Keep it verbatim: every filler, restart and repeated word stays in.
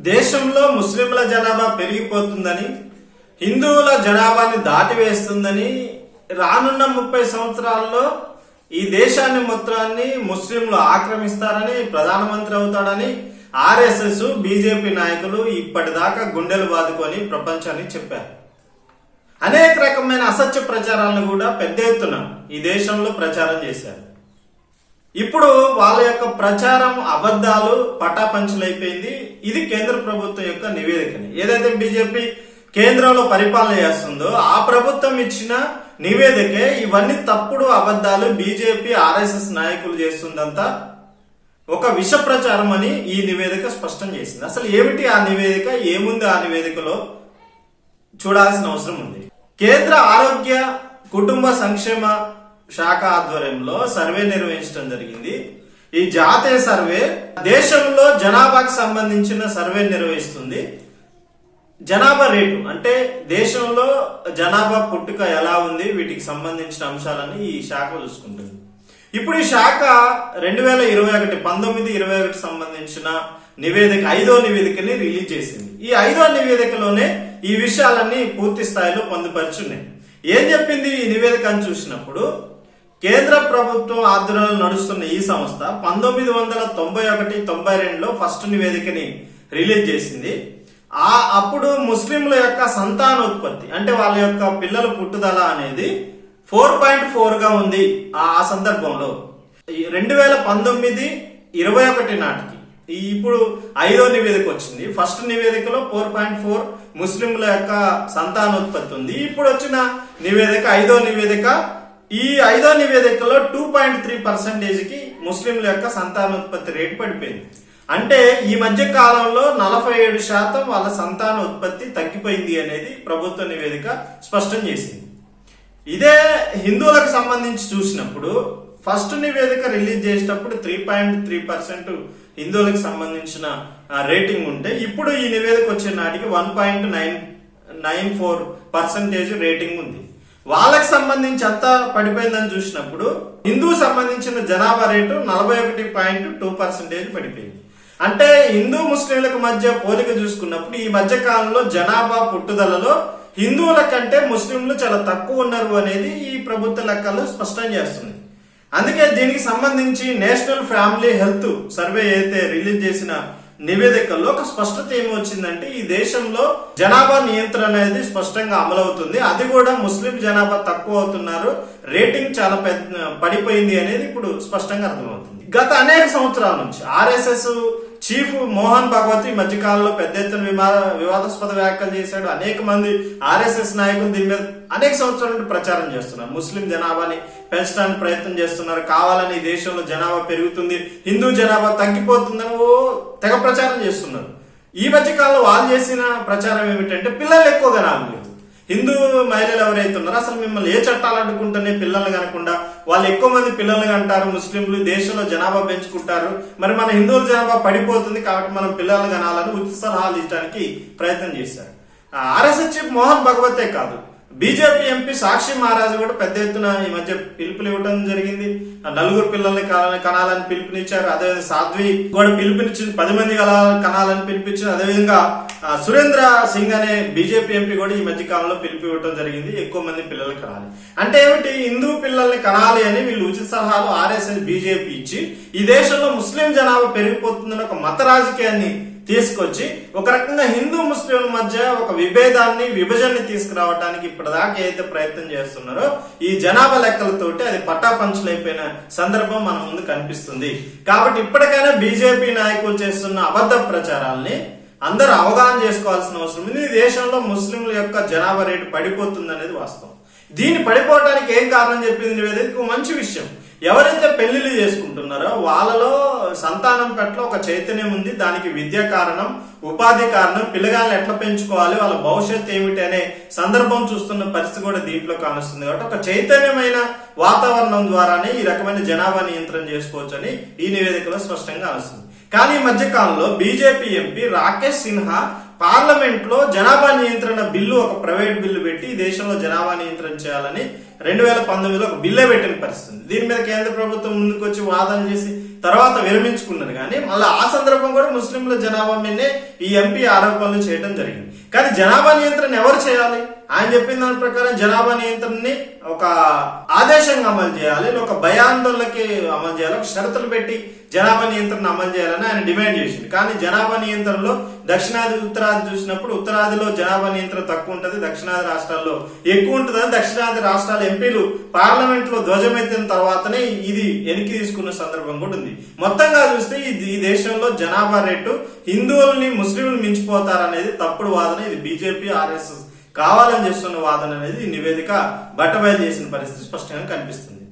దేశంలో ముస్లింల జనాభా పెరిగిపోతుందని, హిందువుల జనాభాని దాటివేస్తుందని, రానున్న ముప్పై సంవత్సరాల్లో ఈ దేశాన్ని మొత్తాన్ని ముస్లింలు ఆక్రమిస్తారని, ప్రధానమంత్రి అవుతాడని ఆర్ఎస్ఎస్ బీజేపీ నాయకులు ఇప్పటిదాకా గుండెలు బాదుకొని ప్రపంచానికి చెప్పారు. అనేక రకమైన అసత్య ప్రచారాలను కూడా పెద్ద ఎత్తున ఈ దేశంలో ప్రచారం చేశారు. ఇప్పుడు వాళ్ళ యొక్క ప్రచారం అబద్ధాలు పటాపంచలైపోయింది. ఇది కేంద్ర ప్రభుత్వం యొక్క నివేదికని, ఏదైతే బీజేపీ కేంద్రంలో పరిపాలన చేస్తుందో ఆ ప్రభుత్వం ఇచ్చిన నివేదికే ఇవన్నీ తప్పుడు అబద్ధాలు బీజేపీ ఆర్ఎస్ఎస్ నాయకులు చేస్తుందంతా ఒక విష ప్రచారం అని ఈ నివేదిక స్పష్టం చేసింది. అసలు ఏమిటి ఆ నివేదిక, ఏముంది ఆ నివేదికలో చూడాల్సిన అవసరం ఉంది. కేంద్ర ఆరోగ్య కుటుంబ సంక్షేమ శాఖ ఆధ్వర్యంలో సర్వే నిర్వహించడం జరిగింది. ఈ జాతీయ సర్వే దేశంలో జనాభాకు సంబంధించిన సర్వే నిర్వహిస్తుంది. జనాభా రేటు అంటే దేశంలో జనాభా పుట్టుక ఎలా ఉంది, వీటికి సంబంధించిన అంశాలని ఈ శాఖ చూసుకుంటుంది. ఇప్పుడు ఈ శాఖ రెండు వేల ఇరవై ఒకటి పంతొమ్మిది ఇరవై ఒకటి సంబంధించిన నివేదిక ఐదో నివేదికని రిలీజ్ చేసింది. ఈ ఐదో నివేదికలోనే ఈ విషయాలన్నీ పూర్తి స్థాయిలో పొందుపరుచున్నాయి. ఏం చెప్పింది ఈ నివేదిక అని చూసినప్పుడు, కేంద్ర ప్రభుత్వం ఆధ్వర్యంలో నడుస్తున్న ఈ సంస్థ పంతొమ్మిది వందల తొంభై ఒకటి తొంభై రెండులో ఫస్ట్ నివేదికని రిలీజ్ చేసింది. ఆ అప్పుడు ముస్లింల యొక్క సంతానోత్పత్తి అంటే వాళ్ళ యొక్క పిల్లల పుట్టుదల అనేది ఫోర్ పాయింట్ ఫోర్ గా ఉంది. ఆ సందర్భంలో రెండు వేల పంతొమ్మిది ఇరవై ఒకటి నాటికి ఇప్పుడు ఐదో నివేదిక వచ్చింది. ఫస్ట్ నివేదికలో ఫోర్ పాయింట్ ఫోర్ ముస్లింల యొక్క సంతానోత్పత్తి ఉంది. ఇప్పుడు వచ్చిన నివేదిక ఐదో నివేదిక, ఈ ఐదో నివేదికలో టూ పాయింట్ త్రీ పర్సెంటేజ్ కి ముస్లింల యొక్క సంతానోత్పత్తి రేటు పడిపోయింది. అంటే ఈ మధ్య కాలంలో నలభై ఏడు శాతం వాళ్ళ సంతానోత్పత్తి తగ్గిపోయింది అనేది ప్రభుత్వ నివేదిక స్పష్టం చేసింది. ఇదే హిందువులకు సంబంధించి చూసినప్పుడు ఫస్ట్ నివేదిక రిలీజ్ చేసేటప్పుడు త్రీ పాయింట్ త్రీ పర్సెంట్ హిందువులకు సంబంధించిన రేటింగ్ ఉంటే ఇప్పుడు ఈ నివేదిక వచ్చే నాటికి one point nine nine four percentage rating ఉంది. వాళ్ళకి సంబంధించి అంతా పడిపోయిందని చూసినప్పుడు హిందువు సంబంధించిన జనాభా రేటు నలభై ఒకటి పాయింట్ టూ పర్సెంటేజ్ పడిపోయింది. అంటే హిందూ ముస్లింలకు మధ్య పోలిక చూసుకున్నప్పుడు ఈ మధ్య కాలంలో జనాభా పుట్టుదలలో హిందువుల కంటే ముస్లింలు చాలా తక్కువ ఉన్నారు అనేది ఈ ప్రభుత్వ లెక్కలు స్పష్టం చేస్తుంది. అందుకే దీనికి సంబంధించి నేషనల్ ఫ్యామిలీ హెల్త్ సర్వే అయితే రిలీజ్ చేసిన నివేదికల్లో ఒక స్పష్టత ఏమి వచ్చిందంటే ఈ దేశంలో జనాభా నియంత్రణ అనేది స్పష్టంగా అమలవుతుంది. అది కూడా ముస్లిం జనాభా తక్కువ అవుతున్నారు, రేటింగ్ చాలా పెద్ద పడిపోయింది అనేది ఇప్పుడు స్పష్టంగా అర్థమవుతుంది. గత అనేక సంవత్సరాల నుంచి ఆర్ఎస్ఎస్ చీఫ్ మోహన్ భగవత్ ఈ మధ్యకాలంలో పెద్ద ఎత్తున వివాదాస్పద వ్యాఖ్యలు చేశాడు. అనేక మంది ఆర్ఎస్ఎస్ నాయకులు దీని మీద అనేక సంవత్సరాల నుండి ప్రచారం చేస్తున్నారు. ముస్లిం జనాభాని పెంచడానికి ప్రయత్నం చేస్తున్నారు, కావాలని దేశంలో జనాభా పెరుగుతుంది, హిందూ జనాభా తగ్గిపోతుందని ఓ తెగ ప్రచారం చేస్తున్నారు. ఈ మధ్యకాలంలో వాళ్ళు చేసిన ప్రచారం ఏమిటంటే పిల్లలు ఎక్కువ కనాలి, మీరు హిందూ మహిళలు ఎవరైతే ఉన్నారో అసలు మిమ్మల్ని ఏ చట్టాలు అడ్డుకుంటేనే పిల్లలు కనకుండా వాళ్ళు ఎక్కువ మంది పిల్లలు కంటారు, ముస్లింలు దేశంలో జనాభా పెంచుకుంటారు, మరి మన హిందువుల జనాభా పడిపోతుంది కాబట్టి మనం పిల్లలు కనాలని ఉచిత సలహాలు ఇచ్చడానికి ప్రయత్నం చేశారు. ఆర్ఎస్ఎస్ చీఫ్ మోహన్ భగవతే కాదు, బీజేపీ ఎంపీ సాక్షి మహారాజు కూడా పెద్ద ఎత్తున ఈ మధ్య పిలుపులు ఇవ్వడం జరిగింది. నలుగురు పిల్లల్ని కనాలని పిలుపునిచ్చారు. అదేవిధంగా సాధ్వి కూడా పిలుపునిచ్చింది, పది మంది కనాలని పిలిపించారు. అదేవిధంగా సురేంద్ర సింగ్ అనే బీజేపీ ఎంపీ కూడా ఈ మధ్య కాలంలో పిలుపు ఇవ్వడం జరిగింది, ఎక్కువ మంది పిల్లలు కనాలి. అంటే ఏమిటి, హిందూ పిల్లల్ని కనాలి అని వీళ్ళు ఉచిత సలహాలు ఆర్ఎస్ఎస్ బీజేపీ ఇచ్చి ఈ దేశంలో ముస్లిం జనాభా పెరిగిపోతుందని ఒక మత రాజకీయాన్ని తీసుకొచ్చి ఒక రకంగా హిందూ ముస్లింల మధ్య ఒక విభేదాన్ని విభజనని తీసుకురావడానికి ఇప్పటిదాకా ఏదైతే ప్రయత్నం చేస్తున్నారో ఈ జనాభా లెక్కలతోటి అది పటాపంచలైపోయిన సందర్భం మన ముందు కనిపిస్తుంది. కాబట్టి ఇప్పటికైనా బీజేపీ నాయకులు చేస్తున్న అబద్ధ ప్రచారాల్ని అందరూ అవగాహన చేసుకోవాల్సిన అవసరం ఉంది. దేశంలో ముస్లింల యొక్క జనాభా రేటు పడిపోతుంది అనేది వాస్తవం. దీన్ని పడిపోవడానికి ఏం కారణం చెప్పింది నివేదిక మంచి విషయం. ఎవరైతే పెళ్లిళ్ళు చేసుకుంటున్నారో వాళ్ళలో సంతానం పట్ల ఒక చైతన్యం ఉంది, దానికి విద్య కారణం, ఉపాధి కారణం, పిల్లగాళ్ళని ఎట్లా పెంచుకోవాలి, వాళ్ళ భవిష్యత్తు ఏమిటి అనే సందర్భం చూస్తున్న పరిస్థితి కూడా దీంట్లో కానుస్తుంది. కాబట్టి ఒక చైతన్యమైన వాతావరణం ద్వారానే ఈ రకమైన జనాభా నియంత్రణ చేసుకోవచ్చు అని ఈ నివేదికలో స్పష్టంగా వస్తుంది. కానీ ఈ మధ్య కాలంలో BJP MP Rakesh Sinha parliament లో జనాభా నియంత్రణ బిల్లు, ఒక ప్రైవేట్ బిల్లు పెట్టి దేశంలో జనాభా నియంత్రణ చేయాలని రెండు వేల పంతొమ్మిదిలో ఒక బిల్లే పెట్టిన పరిస్థితి. దీని మీద కేంద్ర ప్రభుత్వం ముందుకు వచ్చి వాదన చేసి తర్వాత విరమించుకున్నారు. కానీ మళ్ళీ ఆ సందర్భం కూడా ముస్లింల జనాభా మీదనే ఈ ఎంపీ ఆరోపణలు చేయడం జరిగింది. కానీ జనాభా నియంత్రణ ఎవరు చేయాలి? ఆయన చెప్పిన దాని ప్రకారం జనాభా నియంత్రణని ఒక ఆదేశంగా అమలు చేయాలి, ఒక భయాందోళనకి అమలు చేయాలి, ఒక షరతులు పెట్టి జనాభా నియంత్రణ అమలు చేయాలని ఆయన డిమాండ్ చేసింది. కానీ జనాభా నియంత్రణలో దక్షిణాది ఉత్తరాది చూసినప్పుడు ఉత్తరాదిలో జనాభా నియంత్రణ తక్కువ ఉంటుంది, దక్షిణాది రాష్ట్రాల్లో ఎక్కువ ఉంటుందని దక్షిణాది రాష్ట్రాల ఎంపీలు పార్లమెంట్ లో ధ్వజమెత్తిన తర్వాతనే ఇది వెనక్కి తీసుకున్న సందర్భం కూడా ఉంది. మొత్తంగా చూస్తే ఈ దేశంలో జనాభా రేటు హిందువుల్ని ముస్లింలు మించిపోతారనేది తప్పుడు వాదన. ఇది బీజేపీ ఆర్ఎస్ఎస్ కావాలని చేస్తున్న వాదన అనేది ఈ నివేదిక బట్టబయలు చేసిన పరిస్థితి స్పష్టంగా కనిపిస్తుంది.